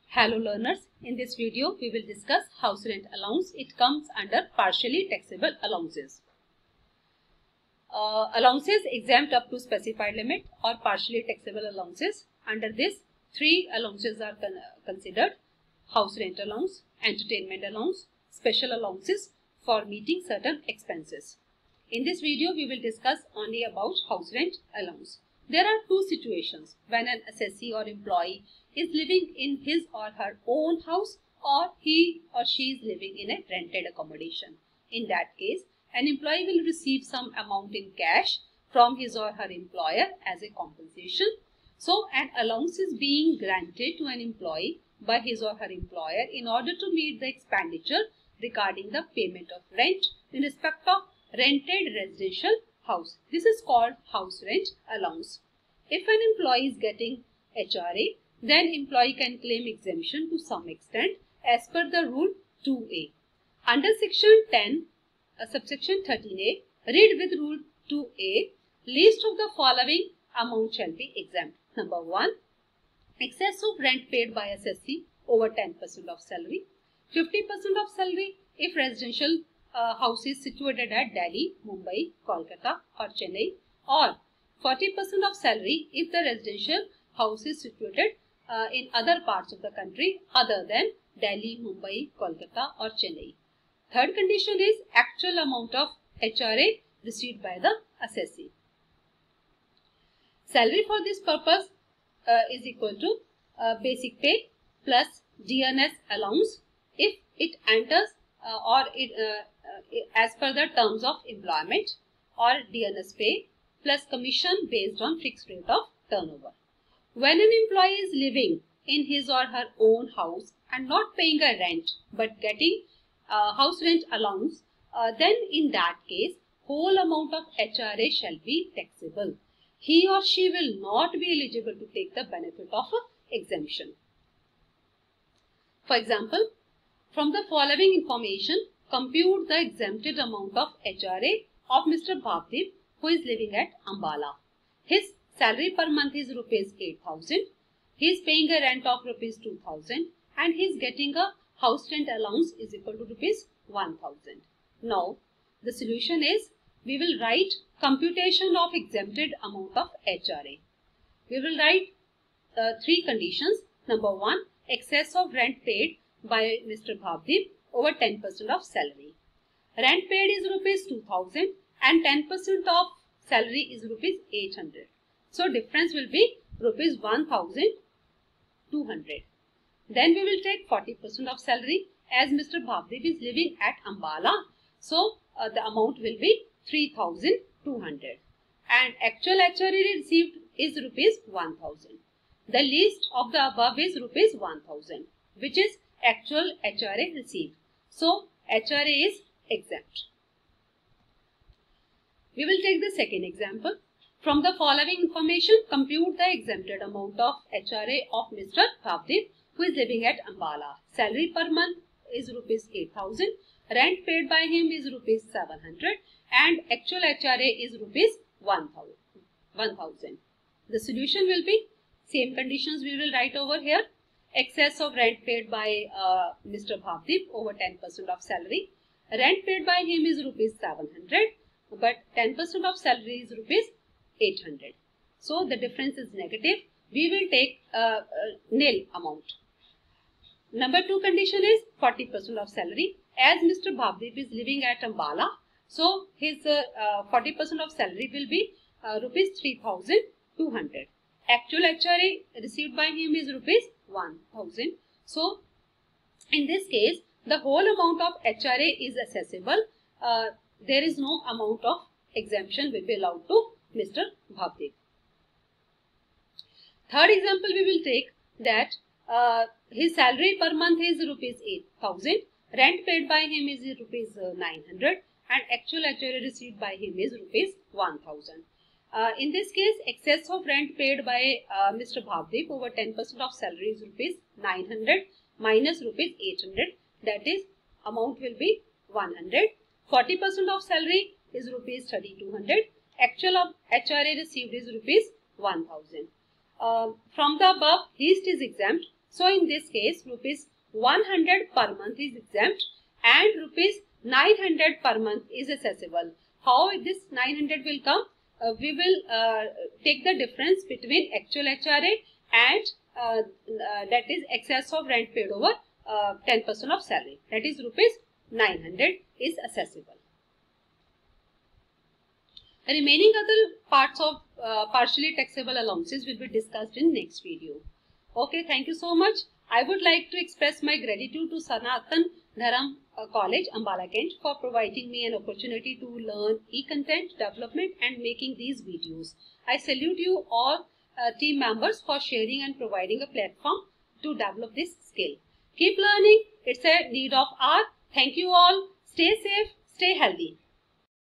Hello learners, in this video we will discuss house rent allowance. It comes under partially taxable allowances. Allowances exempt up to specified limit or partially taxable allowances. Under this, three allowances are considered: house rent allowance, entertainment allowance, special allowances for meeting certain expenses. In this video we will discuss only about house rent allowance. There are two situations when an assessee or employee is living in his or her own house or he or she is living in a rented accommodation. In that case, an employee will receive some amount in cash from his or her employer as a compensation. So, an allowance is being granted to an employee by his or her employer in order to meet the expenditure regarding the payment of rent in respect of rented residential house. This is called house rent allowance. If an employee is getting HRA, then employee can claim exemption to some extent as per the rule 2A. Under section 10, subsection 13A, read with rule 2A, least of the following amount shall be exempt. Number 1, excess of rent paid by assessee over 10% of salary, 50% of salary if residential house is situated at Delhi, Mumbai, Kolkata or Chennai, or 40% of salary if the residential house is situated in other parts of the country other than Delhi, Mumbai, Kolkata or Chennai. Third condition is actual amount of HRA received by the assessee. Salary for this purpose is equal to basic pay plus DNS allowance if it enters as per the terms of employment, or DNS pay plus commission based on fixed rate of turnover. When an employee is living in his or her own house and not paying a rent but getting house rent allowance, then in that case whole amount of HRA shall be taxable. He or she will not be eligible to take the benefit of exemption. For example, from the following information, compute the exempted amount of HRA of Mr. Bhavdeep, who is living at Ambala. His salary per month is rupees 8,000. He is paying a rent of rupees 2,000 and he is getting a house rent allowance is equal to rupees 1,000. Now, the solution is we will write computation of exempted amount of HRA. We will write three conditions. Number 1, excess of rent paid by Mr. Bhavdeep over 10% of salary. Rent paid is rupees 2,000 and 10% of salary is rupees 800. So difference will be rupees 1,200. Then we will take 40% of salary as Mr. Bhavdeep is living at Ambala. So the amount will be 3,200 and actual HRA received is rupees 1,000. The least of the above is rupees 1,000, which is actual HRA received. So HRA is exempt. We will take the second example. From the following information, compute the exempted amount of HRA of Mr. Bhavdeep, who is living at Ambala. Salary per month is rupees 8,000. Rent paid by him is rupees 700 and actual HRA is rupees 1,000. The solution will be same conditions we will write over here. Excess of rent paid by Mr. Bhavdeep over 10% of salary. Rent paid by him is rupees 700 but 10% of salary is rupees 800. So the difference is negative. We will take nil amount. Number 2 condition is 40% of salary. As Mr. Bhavdeep is living at Ambala, so his 40% of salary will be rupees 3,200. Actual HRA received by him is rupees 1,000. So in this case, the whole amount of HRA is accessible. There is no amount of exemption will be allowed to Mr. Bhavdeep. Third example we will take that his salary per month is rupees 8,000. Rent paid by him is rupees 900 and actual HRA received by him is rupees 1,000. In this case, excess of rent paid by Mr. Bhavdeep over 10% of salary is rupees 900 minus rupees 800. That is, amount will be 100. 40% of salary is rupees 3,200. Actual of HRA received is rupees 1,000. From the above, least is exempt. So in this case, rupees 100 per month is exempt and rupees 900 per month is accessible. How this 900 will come? We will take the difference between actual HRA and that is excess of rent paid over 10% of salary. That is rupees 900 is accessible. The remaining other parts of partially taxable allowances will be discussed in next video. Okay, thank you so much. I would like to express my gratitude to Sanatan Dharam College, Ambala Kent, for providing me an opportunity to learn e-content development and making these videos. I salute you all team members for sharing and providing a platform to develop this skill. Keep learning. It's a need of hour. Thank you all. Stay safe. Stay healthy.